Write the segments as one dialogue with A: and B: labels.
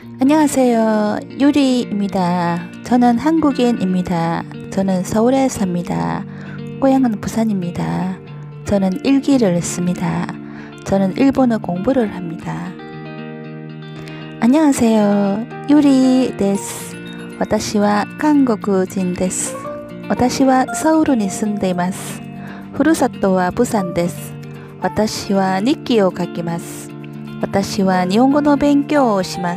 A: 안녕하세요. 유리입니다. 저는 한국인입니다. 저는 서울에 삽니다. 고향은 부산입니다. 저는 일기를 씁니다. 저는 일본어 공부를 합니다. 안녕하세요. 유리 데스. 私は韓国人です。私はソウルに住んでいます。ふるさとはプサンです。私は日記を書きます。私は日本語の勉強をします。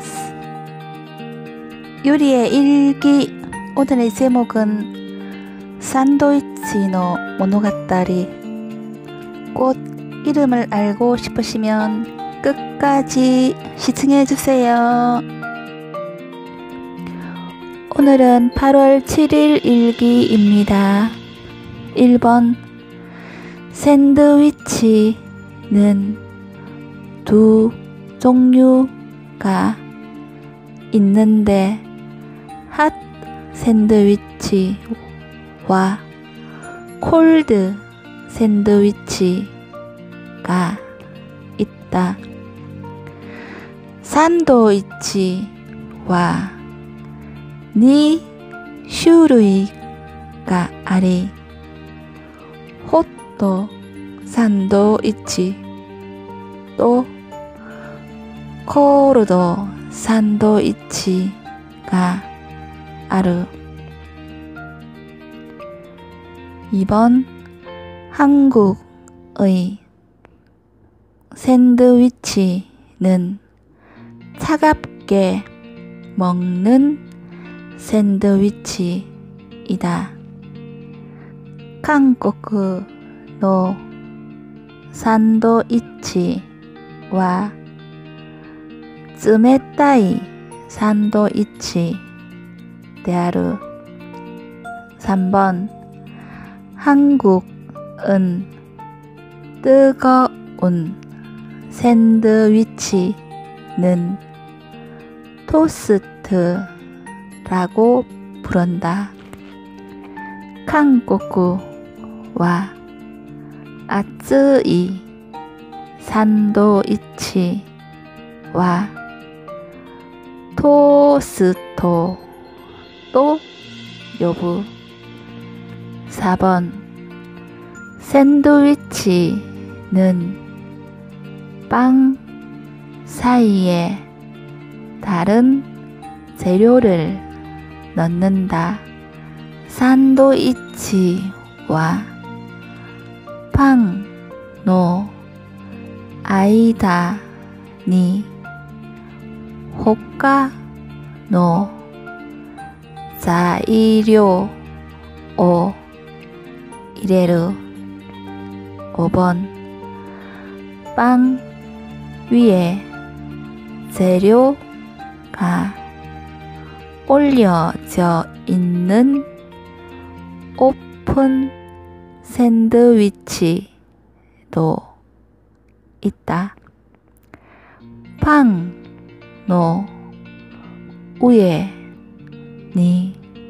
A: 유리의 일기. 오늘의 제목은 산도이치노 모노가타리. 꽃 이름을 알고 싶으시면 끝까지 시청해주세요. 오늘은 8월 7일 일기입니다. 1번. 샌드위치는 두 종류가 있는데 핫 샌드위치와 콜드 샌드위치가 있다. 산도이치와 2種類があり、ホットサンドイッチとコールドサンドイッチがある。 2번. 한국의 샌드위치는 차갑게 먹는 샌드위치이다. 한국의 산도이치와 冷たいサンドイッチである。 3번. 한국은 뜨거운 샌드위치는 토스트라고 부른다. 한국과 熱い 산도이치와 토스토 또 여부. 4번. 샌드위치는 빵 사이에 다른 재료를 넣는다. 산도이치와 빵の間に他の材料を入れる。 5번. 빵 위에 재료가 올려져 있는 오픈 샌드위치도 있다. 빵の上に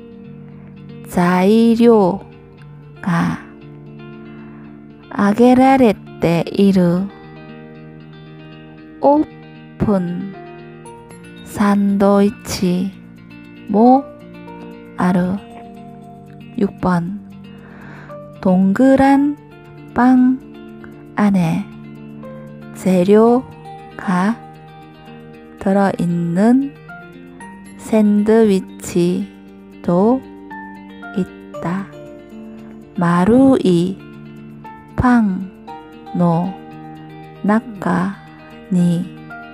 A: 材料が揚げられているオープンサンドイッチもある。 6번. 동그란 빵 안에 재료가 들어있는 샌드위치도 있다. 마루이 빵の中に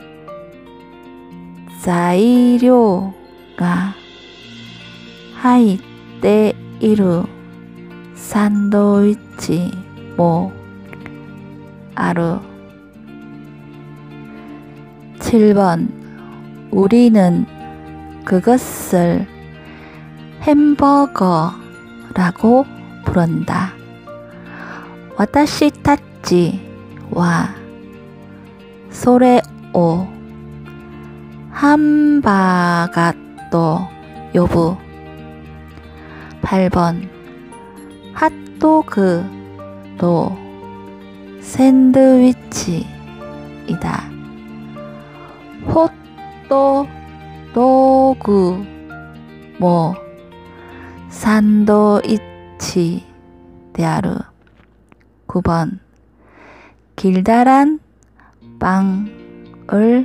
A: 材料が入っているサンドイッチもある。 7번. 우리는 그것을 햄버거라고 부른다. 私たちはそれをハンバーガーと呼ぶ。 8번. 핫도그도 샌드위치이다. 도구 뭐 산도이치 데아루 9번 길다란 빵을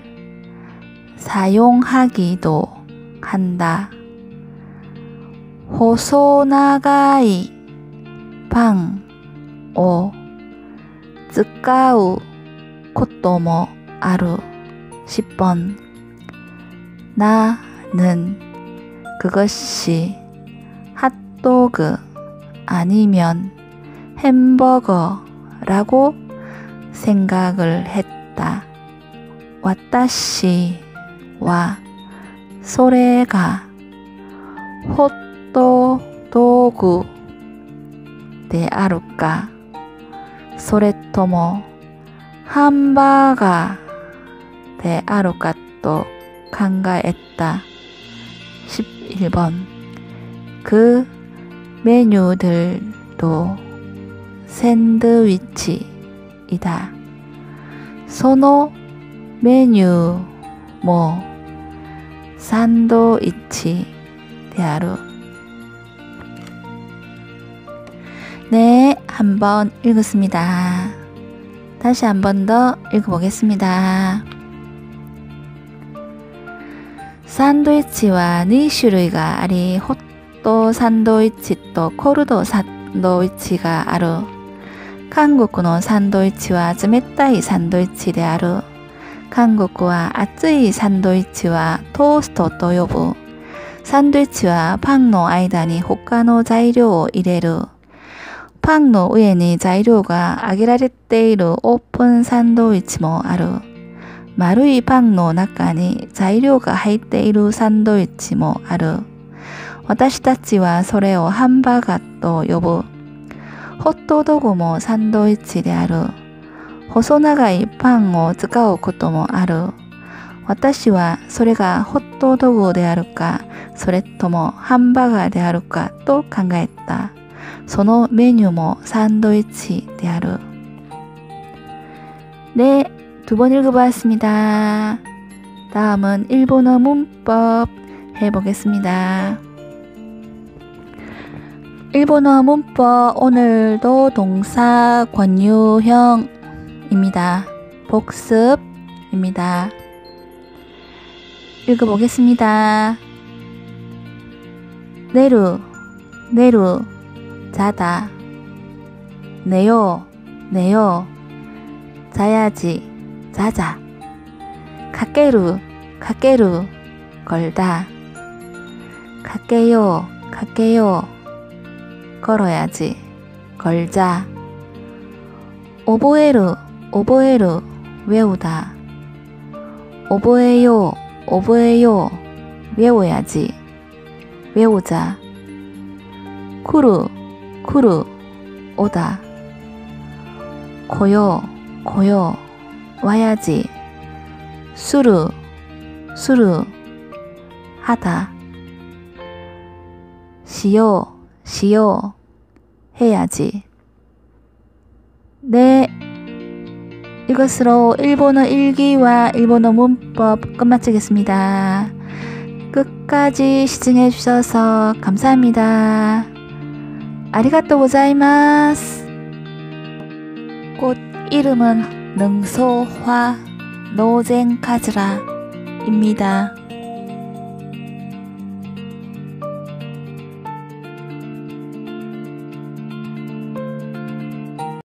A: 사용하기도 한다. 호소나가이 빵を 使うこともある 10번 나는 그것이 핫도그 아니면 햄버거라고 생각을 했다. 와타시와 소레가 헛도그であるかそれともハンバーガーであるかと考えた 11번 그 메뉴들도 샌드위치이다. そのメニューもサンドイッチである. 네, 한번 읽었습니다. 다시 한 번 더 읽어보겠습니다. 샌드위치와 2種類があり、ホットサンドイッチとコルドサンドイッチがある。韓国のサンドイッチは冷たいサンドイッチである。韓国は熱いサンドイッチはトーストと呼ぶ。サンドイッチはパンの間に他の材料を入れる。パンの上に材料が揚げられているオープンサンドイッチもある。丸いパンの中に材料が入っているサンドイッチもある。私たちはそれをハンバーガーと呼ぶ。ホットドッグもサンドイッチである。細長いパンを使うこともある。私はそれがホットドッグであるか、それともハンバーガーであるかと考えた。そのメニューもサンドイッチである. 네, 2번 읽어봤습니다. 다음은 일본어 문법 해보겠습니다. 일본어 문법 오늘도 동사 권유형입니다. 복습입니다. 읽어보겠습니다. 내루, 내루, 자다. 내요, 내요, 자야지, 자자. 가게루, 가게루, 걸다. 갈게요, 갈게요, 걸어야지, 걸자. 오보에루, 오보에루, 외우다. 오보에요, 오보에요, 외워야지, 외우자. 쿠루, 쿠루, 오다. 고요, 고요, 와야지. 수루, 수루, 하다. 시요, 시요, 해야지. 네, 이것으로 일본어 일기와 일본어 문법 끝마치겠습니다. 끝까지 시청해 주셔서 감사합니다. 아리가또 고자이마스. 꽃 이름은 능소화 노젠카즈라입니다.